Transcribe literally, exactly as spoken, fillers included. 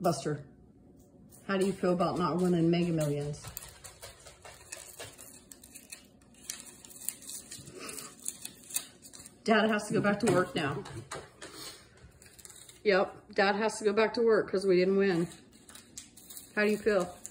Buster, how do you feel about not winning Mega Millions? Dad has to go back to work now. Yep, Dad has to go back to work because we didn't win. How do you feel?